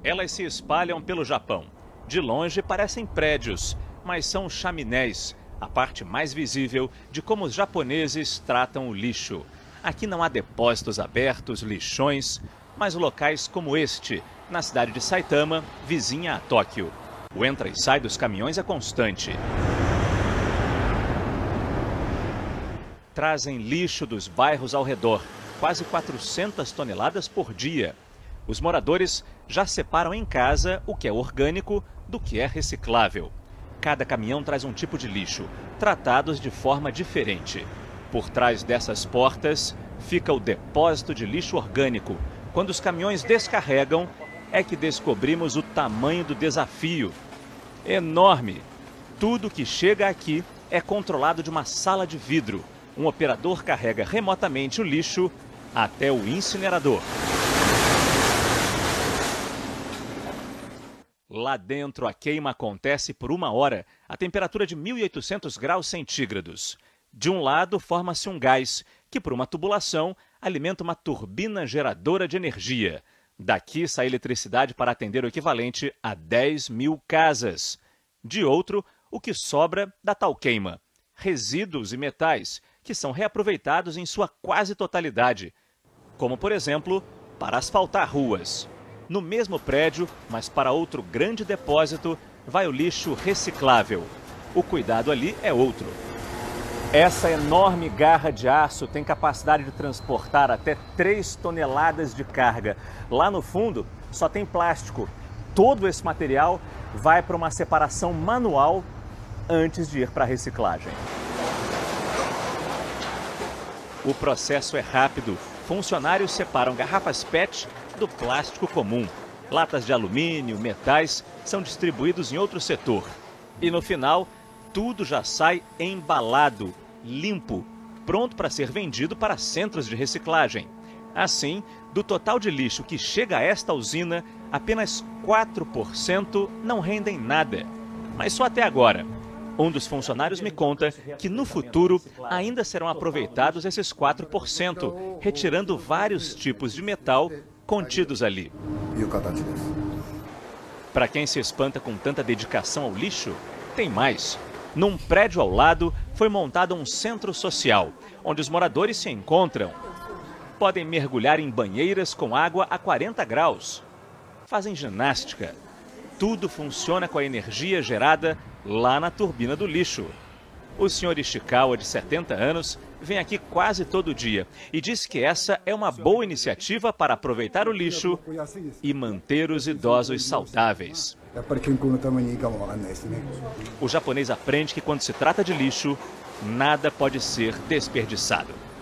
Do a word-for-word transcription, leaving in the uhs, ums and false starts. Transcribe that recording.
Elas se espalham pelo Japão. De longe parecem prédios, mas são chaminés, a parte mais visível de como os japoneses tratam o lixo. Aqui não há depósitos abertos, lixões, mas locais como este, na cidade de Saitama, vizinha a Tóquio. O entra e sai dos caminhões é constante. Trazem lixo dos bairros ao redor, quase quatrocentas toneladas por dia. Os moradores já separam em casa o que é orgânico do que é reciclável. Cada caminhão traz um tipo de lixo, tratados de forma diferente. Por trás dessas portas fica o depósito de lixo orgânico. Quando os caminhões descarregam, é que descobrimos o tamanho do desafio. Enorme! Tudo que chega aqui é controlado de uma sala de vidro. Um operador carrega remotamente o lixo até o incinerador. Lá dentro, a queima acontece por uma hora, a temperatura de mil e oitocentos graus centígrados. De um lado, forma-se um gás, que por uma tubulação alimenta uma turbina geradora de energia. Daqui sai eletricidade para atender o equivalente a dez mil casas. De outro, o que sobra da tal queima. Resíduos e metais, que são reaproveitados em sua quase totalidade. Como, por exemplo, para asfaltar ruas. No mesmo prédio, mas para outro grande depósito, vai o lixo reciclável. O cuidado ali é outro. Essa enorme garra de aço tem capacidade de transportar até três toneladas de carga. Lá no fundo, só tem plástico. Todo esse material vai para uma separação manual antes de ir para a reciclagem. O processo é rápido. Funcionários separam garrafas P E T do plástico comum. Latas de alumínio, metais são distribuídos em outro setor. E no final, tudo já sai embalado, limpo, pronto para ser vendido para centros de reciclagem. Assim, do total de lixo que chega a esta usina, apenas quatro por cento não rendem nada. Mas só até agora. Um dos funcionários me conta que no futuro ainda serão aproveitados esses quatro por cento, retirando vários tipos de metal contidos ali. Para quem se espanta com tanta dedicação ao lixo, tem mais. Num prédio ao lado foi montado um centro social, onde os moradores se encontram. Podem mergulhar em banheiras com água a quarenta graus. Fazem ginástica. Tudo funciona com a energia gerada lá na turbina do lixo. O senhor Ishikawa, de setenta anos, vem aqui quase todo dia e diz que essa é uma boa iniciativa para aproveitar o lixo e manter os idosos saudáveis. O japonês aprende que quando se trata de lixo, nada pode ser desperdiçado.